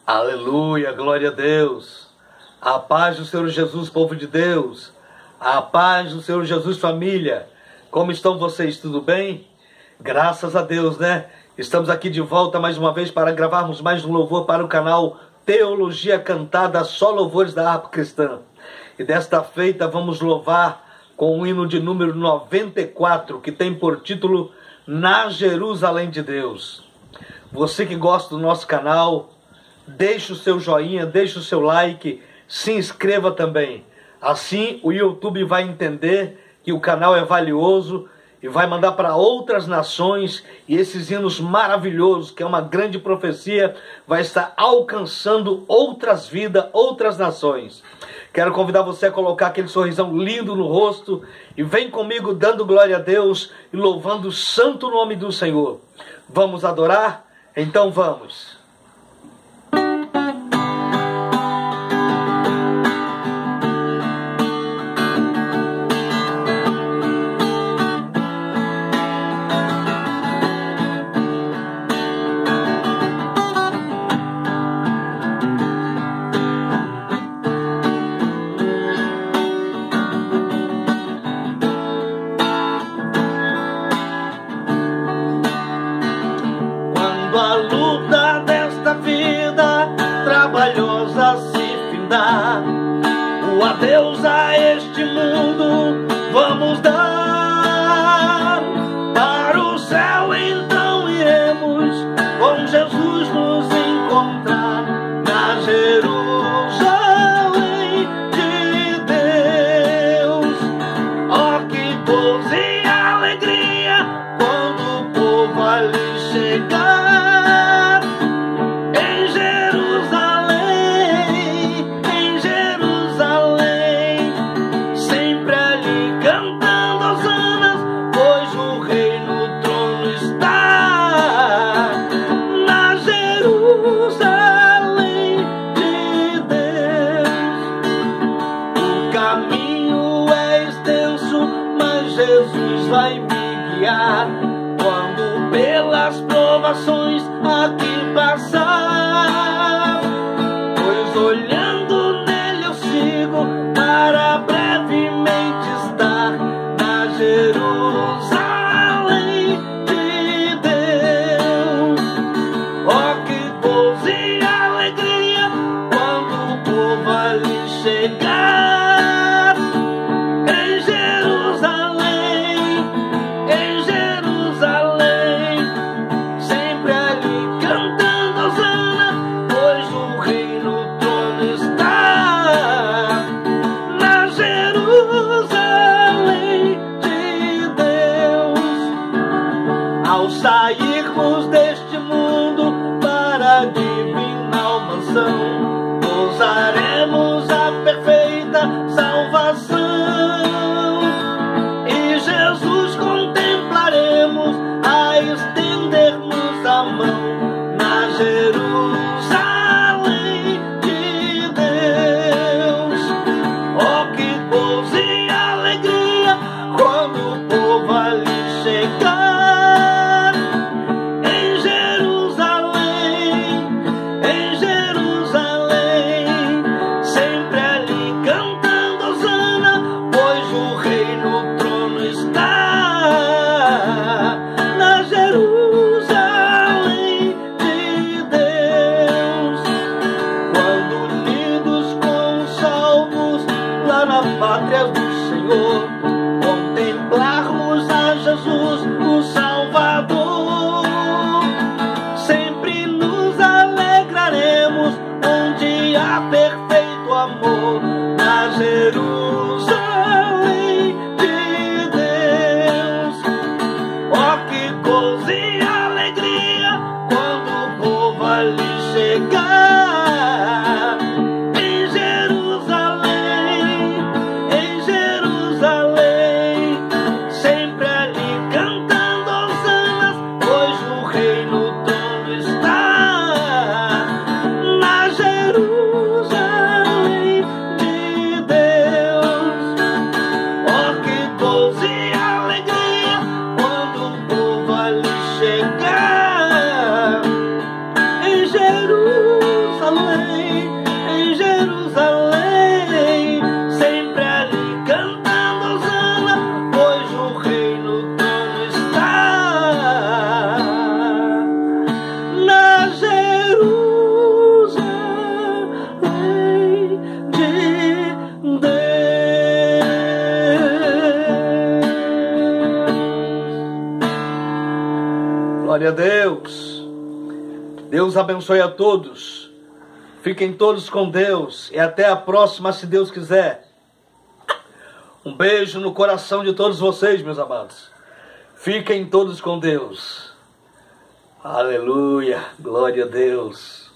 Aleluia, glória a Deus. A paz do Senhor Jesus, povo de Deus. A paz do Senhor Jesus, família. Como estão vocês? Tudo bem? Graças a Deus, né? Estamos aqui de volta mais uma vez para gravarmos mais um louvor para o canal Teologia Cantada, só louvores da harpa cristã. E desta feita vamos louvar com o hino de número 94, que tem por título Na Jerusalém de Deus. Você que gosta do nosso canal, deixe o seu joinha, deixe o seu like, se inscreva também. Assim o YouTube vai entender que o canal é valioso e vai mandar para outras nações, e esses hinos maravilhosos, que é uma grande profecia, vai estar alcançando outras vidas, outras nações. Quero convidar você a colocar aquele sorrisão lindo no rosto e vem comigo dando glória a Deus e louvando o santo nome do Senhor. Vamos adorar? Então vamos. A luta desta vida trabalhosa se findar, o adeus a este mundo vamos dar. Para o céu então iremos com Jesus nos encontrar na Jerusalém de Deus. Oh, que gozo e alegria quando o povo ali chegar. Jesus vai me guiar quando pelas provações aqui passar, pois olhando nele eu sigo para brevemente estar na Jerusalém de Deus. Oh, que gozo e alegria quando o povo ali chegar. Ao sairmos deste mundo para a divinal mansão, gozaremos a perfeita salvação, e Jesus contemplaremos a estendermos a mão na Jerusalém de Deus. Oh, que gozo e alegria quando o povo ali chegar. Pátria do Senhor, contemplarmos a Jesus, o Salvador. Sempre nos alegraremos onde há perfeito amor, na Jerusalém de Deus. Oh, que gozo e alegria quando o povo ali chegar. Chegar em Jerusalém. Glória a Deus. Deus abençoe a todos. Fiquem todos com Deus. E até a próxima, se Deus quiser. Um beijo no coração de todos vocês, meus amados. Fiquem todos com Deus. Aleluia. Glória a Deus.